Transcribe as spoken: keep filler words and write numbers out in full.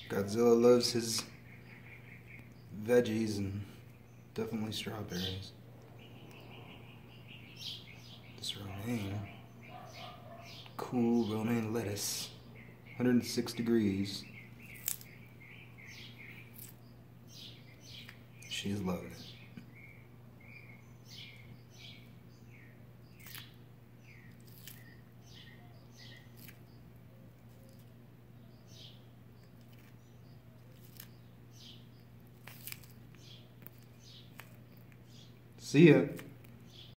Godzilla loves his veggies and definitely strawberries. This romaine, cool romaine lettuce, one hundred six degrees. She's loving it. See ya.